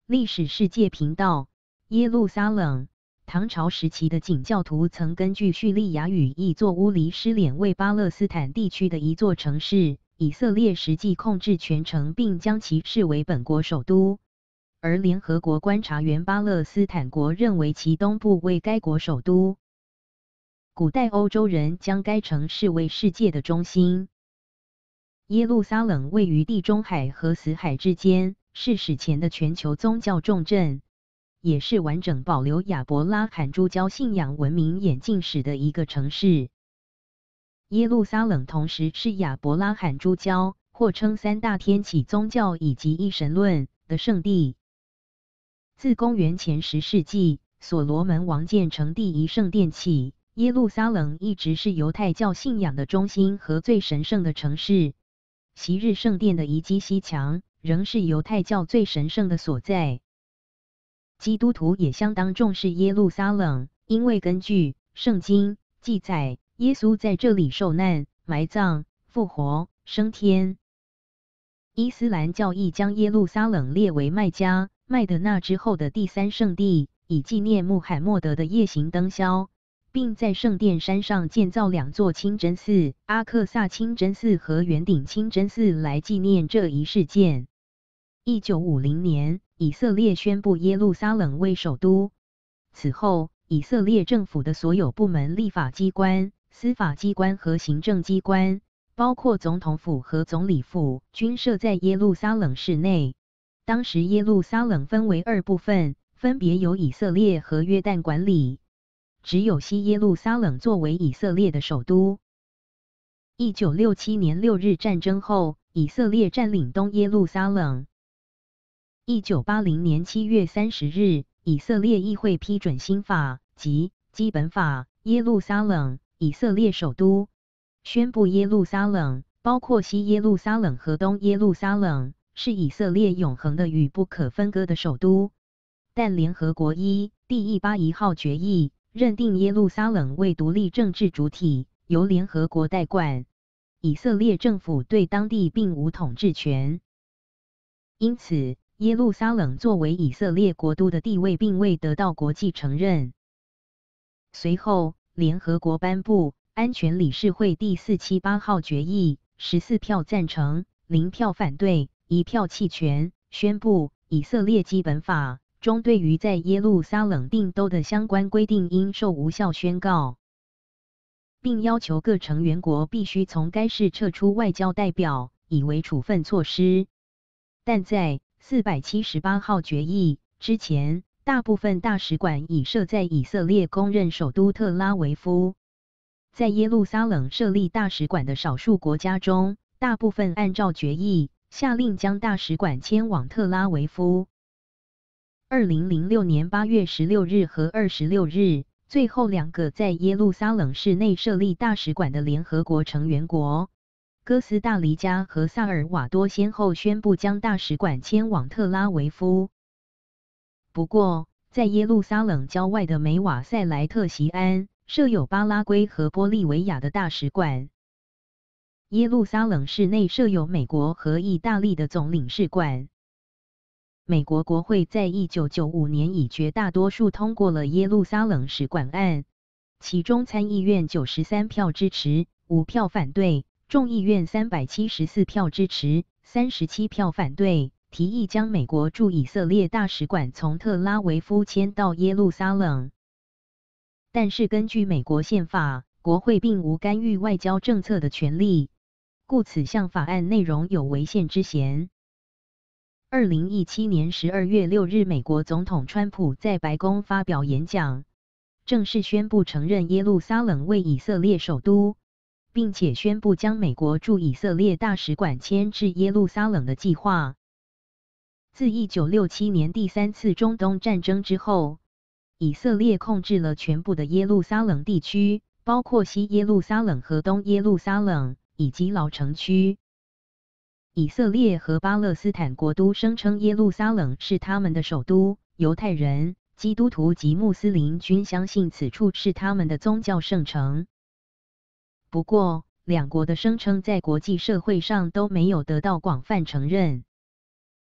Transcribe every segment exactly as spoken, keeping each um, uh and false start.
历史世界频道，耶路撒冷。唐朝时期的景教徒曾根据叙利亚语译作乌黎失敛为巴勒斯坦地区的一座城市，以色列实际控制全城，并将其视为本国首都。而联合国观察员巴勒斯坦国认为其东部为该国首都。古代欧洲人将该城视为世界的中心。耶路撒冷位于地中海和死海之间，是史前的全球宗教重镇，也是完整保留亚伯拉罕诸教信仰文明演进史的一个城市。耶路撒冷同时是亚伯拉罕诸教，或称三大天启宗教以及一神论的圣地。自公元前十世纪，所罗门王建成第一圣殿起，耶路撒冷一直是犹太教信仰的中心和最神圣的城市。昔日圣殿的遗迹西墙，仍是犹太教最神圣的所在。基督徒也相当重视耶路撒冷，因为根据圣经记载，耶稣在这里受难、埋葬、复活、升天。伊斯兰教义将耶路撒冷列为麦加、麦德那之后的第三圣地，以纪念穆罕默德的夜行灯宵，并在圣殿山上建造两座清真寺，阿克萨清真寺和圆顶清真寺来纪念这一事件。一九五零年，以色列宣布耶路撒冷为首都。此后，以色列政府的所有部门、立法机关、司法机关和行政机关，包括总统府和总理府，均设在耶路撒冷市内。当时耶路撒冷分为二部分，分别由以色列和约旦管理。只有西耶路撒冷作为以色列的首都。一九六七年六日战争后，以色列占领东耶路撒冷。一九八零年七月三十日，以色列议会批准新法及基本法，耶路撒冷，以色列首都，宣布耶路撒冷，包括西耶路撒冷和东耶路撒冷，是以色列永恒的与不可分割的首都。但联合国一第一八一号决议认定耶路撒冷为独立政治主体，由联合国代管，以色列政府对当地并无统治权。因此，耶路撒冷作为以色列国都的地位并未得到国际承认。随后，联合国颁布安全理事会第四七八号决议，十四票赞成，零票反对，一票弃权，宣布以色列基本法中对于在耶路撒冷定都的相关规定应受无效宣告，并要求各成员国必须从该市撤出外交代表，以为处分措施。但在四百七十八号决议之前，大部分大使馆已设在以色列公认首都特拉维夫。在耶路撒冷设立大使馆的少数国家中，大部分按照决议下令将大使馆迁往特拉维夫。二零零六年八月十六日和二十六日，最后两个在耶路撒冷市内设立大使馆的联合国成员国哥斯达黎加和萨尔瓦多先后宣布将大使馆迁往特拉维夫。不过，在耶路撒冷郊外的梅瓦塞莱特锡安设有巴拉圭和玻利维亚的大使馆。耶路撒冷市内设有美国和意大利的总领事馆。美国国会在一九九五年以绝大多数通过了耶路撒冷使馆案，其中参议院九十三票支持，五票反对，众议院三百七十四票支持，三十七票反对，提议将美国驻以色列大使馆从特拉维夫迁到耶路撒冷。但是根据美国宪法，国会并无干预外交政策的权利，故此项法案内容有违宪之嫌。二零一七年十二月六日，美国总统川普在白宫发表演讲，正式宣布承认耶路撒冷为以色列首都，并且宣布将美国驻以色列大使馆迁至耶路撒冷的计划。自一九六七年第三次中东战争之后，以色列控制了全部的耶路撒冷地区，包括西耶路撒冷和东耶路撒冷，以及老城区。以色列和巴勒斯坦国都声称耶路撒冷是他们的首都，犹太人、基督徒及穆斯林均相信此处是他们的宗教圣城。不过，两国的声称在国际社会上都没有得到广泛承认。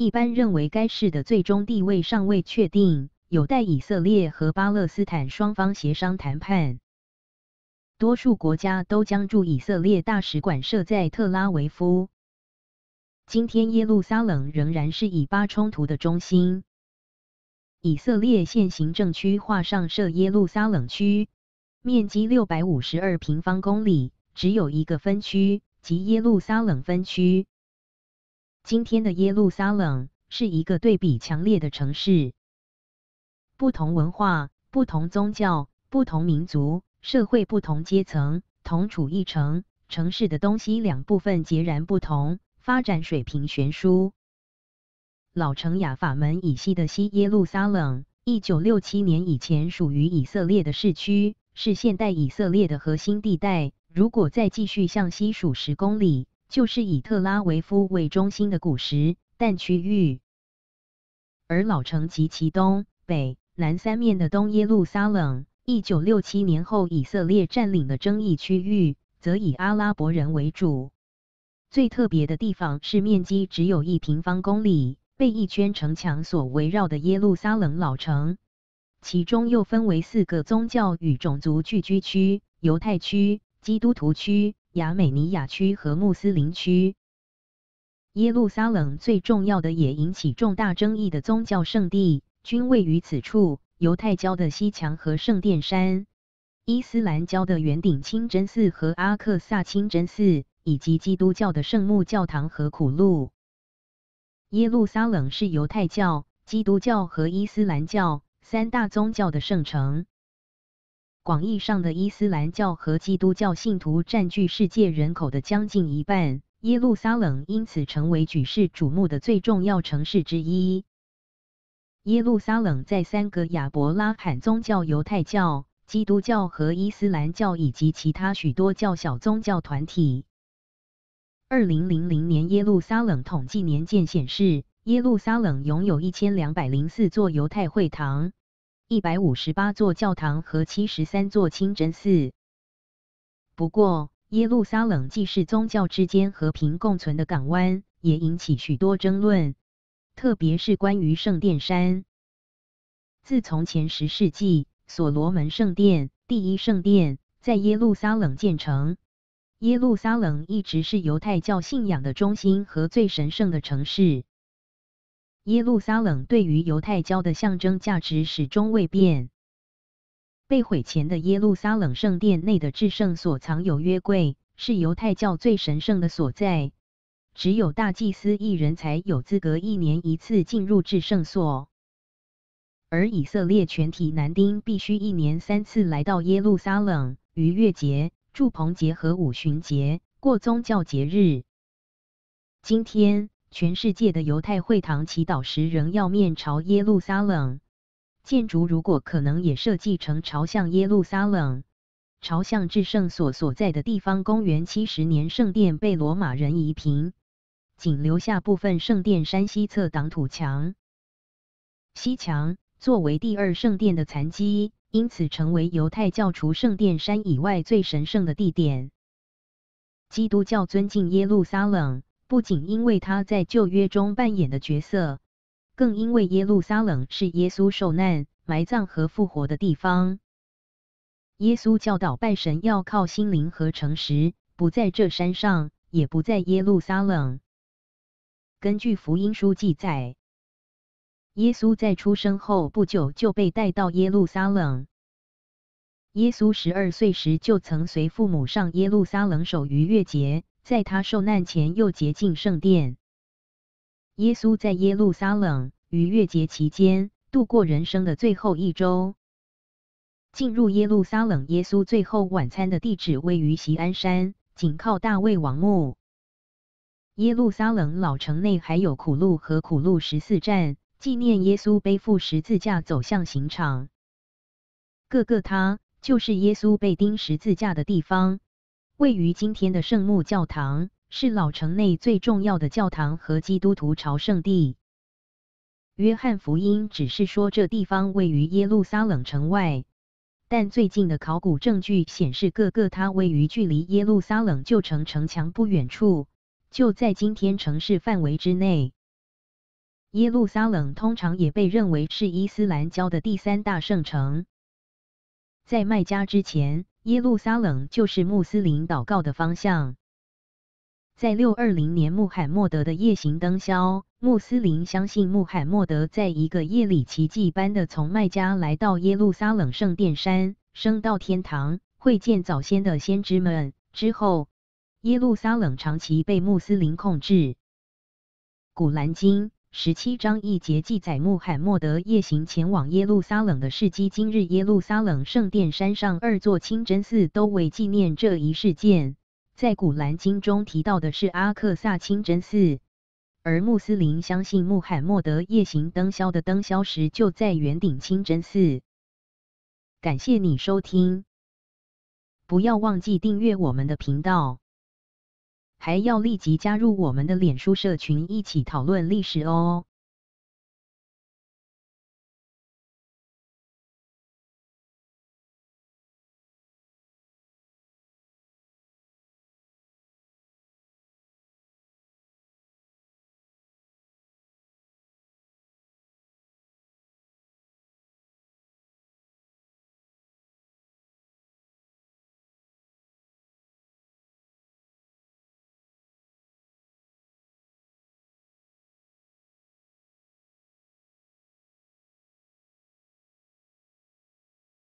一般认为该市的最终地位尚未确定，有待以色列和巴勒斯坦双方协商谈判。多数国家都将驻以色列大使馆设在特拉维夫。今天耶路撒冷仍然是以巴冲突的中心。以色列现行政区划上设耶路撒冷区，面积六百五十二平方公里，只有一个分区，即耶路撒冷分区。今天的耶路撒冷是一个对比强烈的城市，不同文化、不同宗教、不同民族、社会不同阶层，同处一城，城市的东西两部分截然不同，发展水平悬殊。老城雅法门以西的西耶路撒冷，一九六七年以前属于以色列的市区，是现代以色列的核心地带。如果再继续向西数十公里，就是以特拉维夫为中心的古时但区域。而老城及其东北南三面的东耶路撒冷，一九六七年后以色列占领的争议区域，则以阿拉伯人为主。最特别的地方是面积只有一平方公里，被一圈城墙所围绕的耶路撒冷老城，其中又分为四个宗教与种族聚居区：犹太区、基督徒区、亚美尼亚区和穆斯林区。耶路撒冷最重要的也引起重大争议的宗教圣地，均位于此处：犹太教的西墙和圣殿山，伊斯兰教的圆顶清真寺和阿克萨清真寺，以及基督教的圣母教堂和苦路。耶路撒冷是犹太教、基督教和伊斯兰教三大宗教的圣城。广义上的伊斯兰教和基督教信徒占据世界人口的将近一半，耶路撒冷因此成为举世瞩目的最重要城市之一。耶路撒冷在三个亚伯拉罕宗教——犹太教、基督教和伊斯兰教以及其他许多较小宗教团体。二零零零年耶路撒冷统计年鉴显示，耶路撒冷拥有一千两百零四座犹太会堂、一百五十八座教堂和七十三座清真寺。不过，耶路撒冷既是宗教之间和平共存的港湾，也引起许多争论，特别是关于圣殿山。自从前十世纪所罗门圣殿（第一圣殿）在耶路撒冷建成，耶路撒冷一直是犹太教信仰的中心和最神圣的城市。耶路撒冷对于犹太教的象征价值始终未变。被毁前的耶路撒冷圣殿内的至圣所藏有约柜，是犹太教最神圣的所在。只有大祭司一人才有资格一年一次进入至圣所，而以色列全体男丁必须一年三次来到耶路撒冷，逾越节、住棚节和五旬节过宗教节日。今天，全世界的犹太会堂祈祷时仍要面朝耶路撒冷。建筑如果可能也设计成朝向耶路撒冷、朝向至圣所所在的地方。公元七十年，圣殿被罗马人夷平，仅留下部分圣殿山西侧挡土墙。西墙作为第二圣殿的残基，因此成为犹太教除圣殿山以外最神圣的地点。基督教尊敬耶路撒冷，不仅因为他在旧约中扮演的角色，更因为耶路撒冷是耶稣受难、埋葬和复活的地方。耶稣教导拜神要靠心灵和诚实，不在这山上，也不在耶路撒冷。根据福音书记载，耶稣在出生后不久就被带到耶路撒冷。耶稣十二岁时就曾随父母上耶路撒冷守逾越节，在他受难前又洁净圣殿。耶稣在耶路撒冷逾越节期间度过人生的最后一周。进入耶路撒冷，耶稣最后晚餐的地址位于锡安山，紧靠大卫王墓。耶路撒冷老城内还有苦路和苦路十四站，纪念耶稣背负十字架走向刑场。各个他就是耶稣被钉十字架的地方，位于今天的圣母教堂，是老城内最重要的教堂和基督徒朝圣地。约翰福音只是说这地方位于耶路撒冷城外，但最近的考古证据显示，各个他位于距离耶路撒冷旧城城墙不远处，就在今天城市范围之内。 耶路撒冷通常也被认为是伊斯兰教的第三大圣城。在麦加之前，耶路撒冷就是穆斯林祷告的方向。在六二零年穆罕默德的夜行灯宵，穆斯林相信穆罕默德在一个夜里奇迹般的从麦加来到耶路撒冷圣殿山，升到天堂，会见早先的先知们。之后，耶路撒冷长期被穆斯林控制。古兰经十七章一节记载穆罕默德夜行前往耶路撒冷的事迹。今日耶路撒冷圣殿山上二座清真寺都为纪念这一事件。在古兰经中提到的是阿克萨清真寺，而穆斯林相信穆罕默德夜行灯宵的灯宵时就在圆顶清真寺。感谢你收听，不要忘记订阅我们的频道，还要立即加入我们的脸书社群一起讨论历史哦。